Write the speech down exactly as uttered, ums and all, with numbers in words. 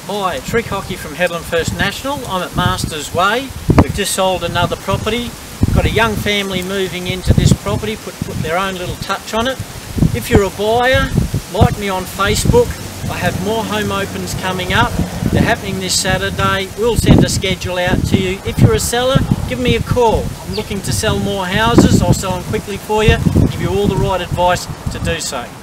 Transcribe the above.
Hi, it's Rick Hockey from Hedland First National. I'm at Masters Way. We've just sold another property. Got a young family moving into this property, put, put their own little touch on it. If you're a buyer, like me on Facebook. I have more home opens coming up. They're happening this Saturday. We'll send a schedule out to you. If you're a seller, give me a call. I'm looking to sell more houses. I'll sell them quickly for you, give you all the right advice to do so.